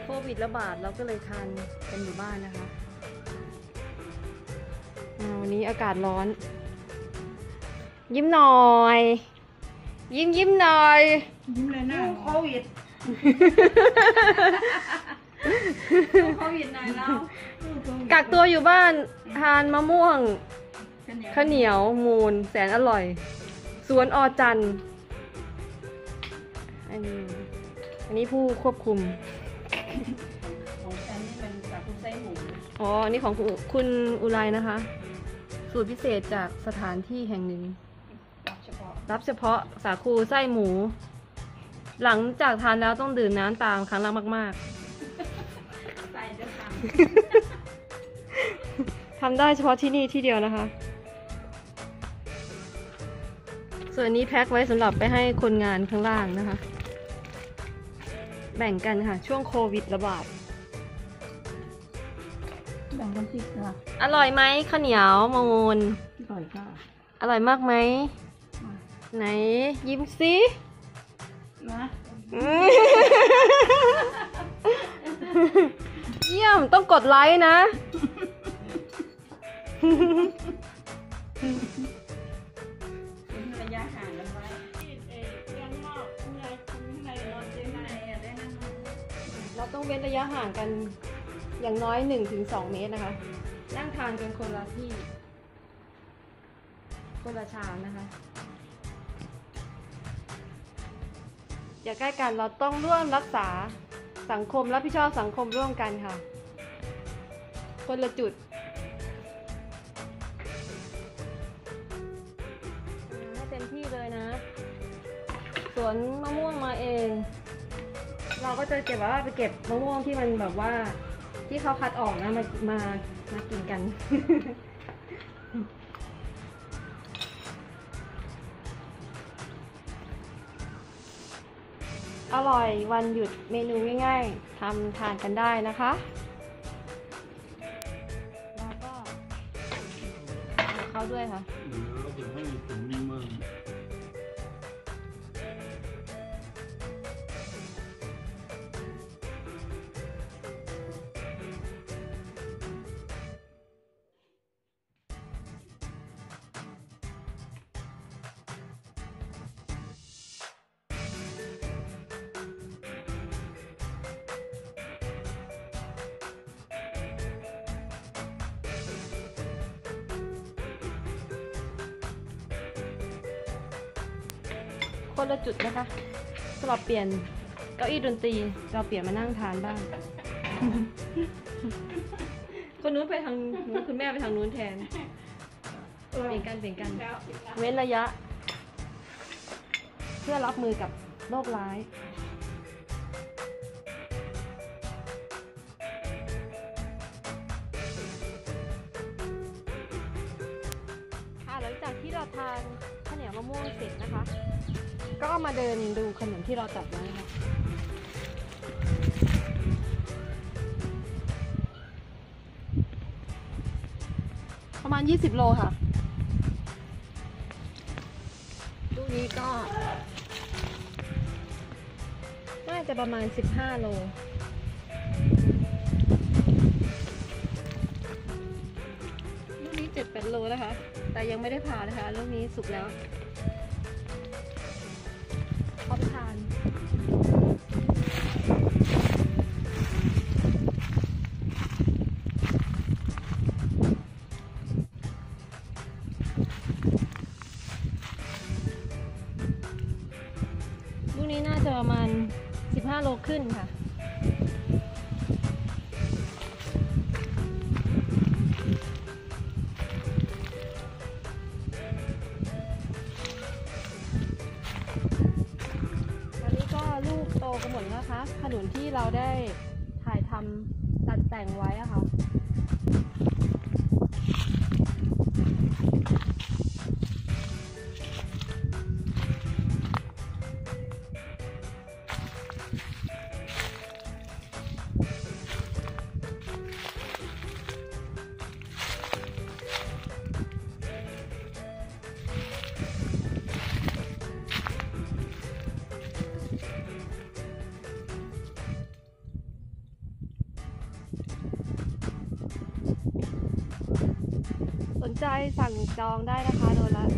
โควิดระบาดเราก็เลยทานกันอยู่บ้านนะคะวันนี้อากาศร้อนยิ้มหน่อยยิ้มหน่อยยิ้มเลยนะโควิดโควิดไหนแล้วกักตัวอยู่บ้านทานมะม่วงข้าวเหนียวมูนแสนอร่อยสวนอจันอันนี้ผู้ควบคุมของฉันนี่มันจากคุณไส้หมูอ๋อนี่ของคุณอุไรนะคะสูตรพิเศษจากสถานที่แห่งหนึ่งรับเฉพาะสาคูไส้หมูหลังจากทานแล้วต้องดื่มน้ำตามครั้งละมากๆใส่จะทำได้เฉพาะที่นี่ที่เดียวนะคะส่วนนี้แพ็คไว้สำหรับไปให้คนงานข้างล่างนะคะแบ่งกันค่ะช่วงโควิดระบาดแบ่งกันสิค่ะอร่อยไหมข้าวเหนียวมูนอร่อยค่ะอร่อยมากไหมไหนยิ้มสินะเยี่ยมต้องกดไลค์นะระยะห่างกันไว้เราต้องเว้นระยะห่างกันอย่างน้อย 1-2 เมตรนะคะนั่งทานกันคนละที่คนละชามนะคะอย่าใกล้กันเราต้องร่วมรักษาสังคมรับผิดชอบสังคมร่วมกันค่ะคนละจุดให้เต็มที่เลยนะสวนมะม่วงมาเองเราก็จะเก็บว่าไปเก็บมะม่วงที่มันแบบว่าที่เขาคัดออกนะมากินกัน อร่อยวันหยุดเมนูง่ายๆทำทานกันได้นะคะแล้วก็เขาด้วยค่ะคนละจุดนะคะสำหรับเปลี่ยนเก้าอี้ดนตรีเราเปลี่ยนมานั่งทานบ้าง คนนู้นไปทางนู้นคุณแม่ไปทางนู้นแทนเปลี่ยนกันเว้นระยะเพื่อรับมือกับโรคร้ายหลังจากที่เราทานข้าวเหนียวมะม่วงเสร็จนะคะก็มาเดินดูขนมที่เราตัดไว้ค่ะประมาณ20 โลค่ะลูกนี้ก็น่าจะประมาณ15 โลลูกนี้7-8 โลนะคะแต่ยังไม่ได้ผ่านะคะลูกนี้สุกแล้วเอาไปทานลูกนี้น่าจะประมาณ15 โลขึ้นค่ะลูกโตกันหมดแล้วนะคะขนุนที่เราได้ถ่ายทำตัดแต่งไว้อะค่ะใจสั่งจองได้นะคะโดนละ